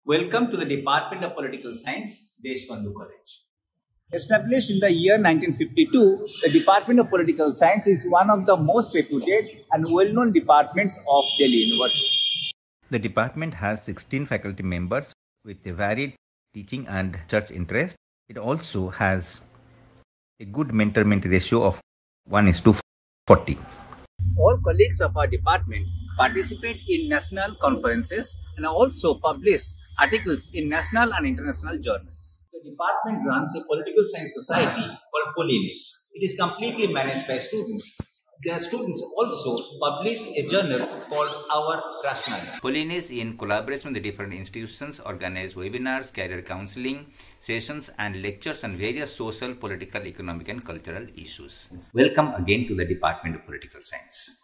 Welcome to the Department of Political Science, Deshbandhu College. Established in the year 1952, the Department of Political Science is one of the most reputed and well-known departments of Delhi University. The department has 16 faculty members with a varied teaching and research interest. It also has a good mentor-mentee ratio of 1:40. All colleagues of our department participate in national conferences and also publish articles in national and international journals. The department runs a political science society called Polinis. It is completely managed by students. Their students also publish a journal called Our Rationale. Polinis, in collaboration with the different institutions, organize webinars, career counseling, sessions and lectures on various social, political, economic and cultural issues. Welcome again to the Department of Political Science.